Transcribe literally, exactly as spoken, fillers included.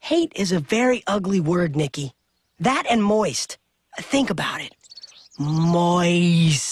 Hate is a very ugly word, Nikki. That and moist. Think about it. Moist.